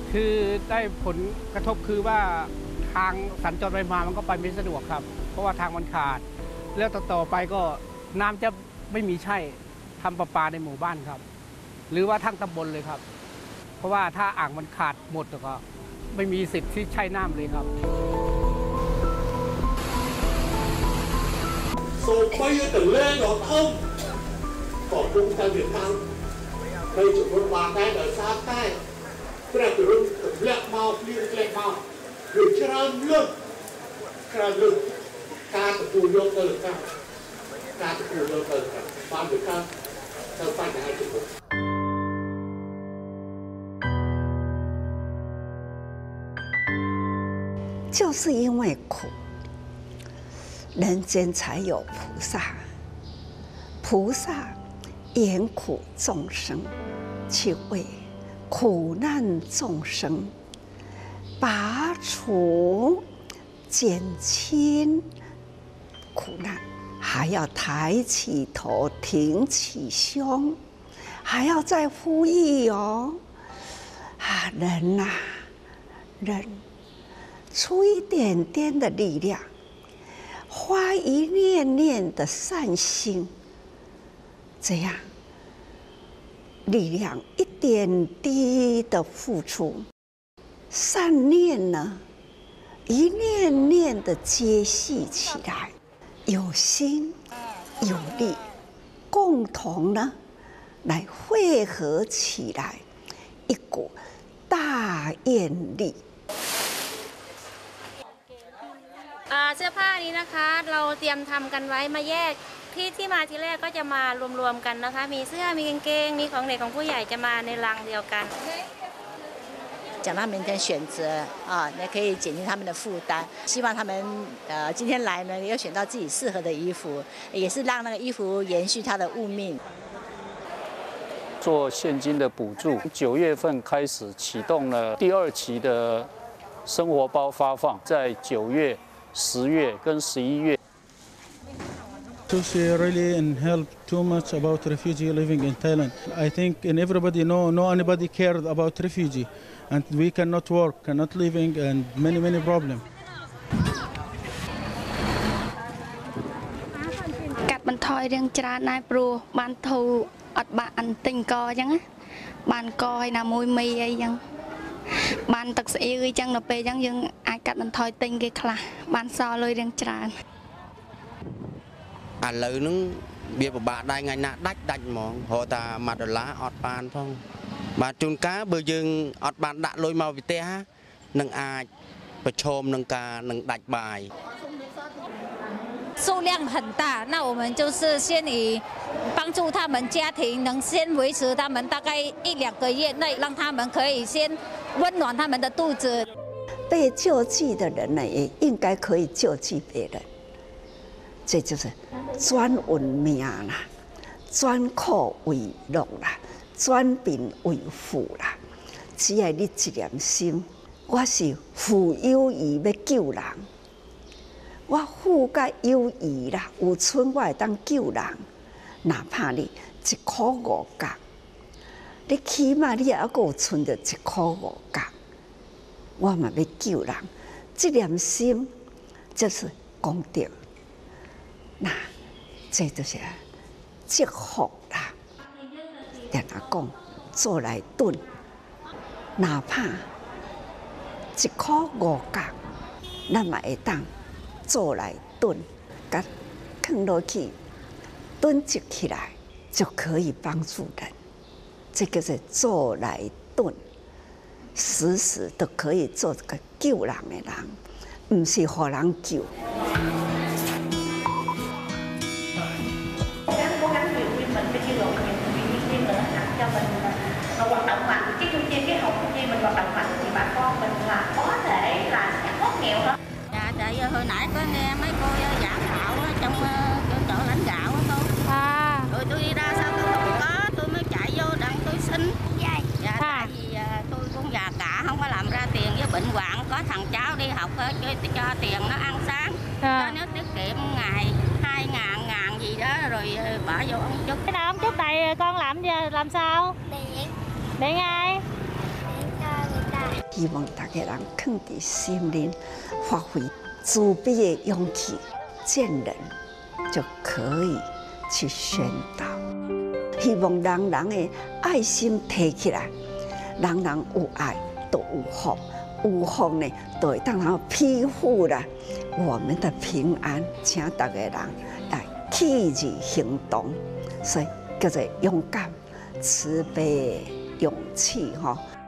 คือได้ผลกระทบคือว่าทางสัญจรไปมามันก็ไปไม่สะดวกครับเพราะว่าทางมันขาดแล้วต่อไปก็น้ำจะไม่มีใช่ทำประปาในหมู่บ้านครับหรือว่าทั้งตำบลเลยครับเพราะว่าถ้าอ่างมันขาดหมดก็ไม่มีสิทธิ์ที่ใช้น้ำเลยครับសូមបីទៅលេងដល់ធំក៏ពុំទៅវាតាមបីជំរុញបានដែរដោយសារតែព្រះទរុញទម្លាក់មកភ្លៀងធ្លាក់មកវាច្រើនលើកការទទួលយកទៅការទទួលយកទៅបានវាកើតទៅបញ្ហាជំនួស就是因为苦，人间才有菩萨。菩萨严苦众生，去为苦难众生拔除、减轻苦难，还要抬起头、挺起胸，还要再呼吁哦！啊，人呐，人。出一点点的力量，花一念念的善心，这样力量一点滴的付出，善念呢，一念念的接续起来，有心有力，共同呢来汇合起来，一股大愿力。 เสื้อผ้านี้นะคะเราเตรียมทำกันไว้มาแยกที่มาทีแรกก็จะมารวมๆกันนะคะมีเสื้อมีกางเกงมีของเด็กของผู้ใหญ่จะมาในรังเดียวกัน讲他们的选择啊，也可以减轻他们的负担。希望他们今天来呢，要选到自己适合的衣服，也是让那个衣服延续它的物命。 做现金的补助，9月份开始启动了第2期的生活包发放，在9月、10月跟11月。 She really help too much about refugee living in Thailand. I think and everybody know anybody cared about refugee, and we cannot work, cannot living, and many problems. កាត់បន្ថយរឿងច្រើនដែរព្រោះបានធូរអត់បានទិញកអញ្ចឹងណាបានកឲ្យណាមួយមីអីចឹងបានទឹកស្អៀវអីចឹងដល់ពេលអញ្ចឹងយើងអាចកាត់បន្ថយទិញគេខ្លះបានសល់លុយរឿងច្រើនឥឡូវហ្នឹងវាពិបាកដែរថ្ងៃណាដាច់ហ្មងព្រោះតែ$1អត់បានផងបាទជួនកាលបើយើងអត់បានដាក់លុយមកវិទ្យានឹងអាចប្រឈមនឹងការនឹងដាច់បាយ数量很大，那我们就是先以帮助他们家庭能先维持他们大概1-2个月内，让他们可以先温暖他们的肚子。 被救济的人呢，也应该可以救济别人。这就是转运命啦，转苦为乐啦，转贫为富啦。只要你一念心，我是富有余要救人。我富甲有余啦，有剩我会当救人，哪怕你1块5角，你起码你也还有剩着1块5角，我嘛要救人，这念心就是功德，那这就是积福啦。人家讲做来炖，哪怕1块5角，咱嘛会当。做来炖，甲放落去，炖积起来就可以帮助人。这个是做来炖，时时都可以做这个救人的人，不是互人救。 cố gắng nhiều viên mình phải chia lộ nhiều viên mình tặng cho mình hoạt động mạnh cái chung chi cái hộp chung chi mình hoạt động mạnh thì bà con mình là có thể là sẽ thoát nghèo đó. Tại hồi nãy có nghe mấy cô giảng đạo trong chỗ lãnh đạo á cô. Rồi tôi đi ra sau tôi không có, tôi mới chạy vô đặng tôi xin. Dạ, tại vì tôi cũng già cả không có làm ra tiền với bệnh hoạn, có thằng cháu đi học cho tiền nó ăn sáng. Cho nó tiết kiệm ngày 2.000 gì đó rồi bỏ vô ông Trúc. Cái nào ông Trúc này con làm sao? Điện Điện ai? Điện cho người ta. 希望大家人放伫心里，发挥慈悲的勇气，见人就可以去宣导。希望人人的爱心提起来，人人有爱都有福，有福呢，就会当然庇护了我们的平安。请大家人来起而行动，所以叫做勇敢、慈悲、勇气哈。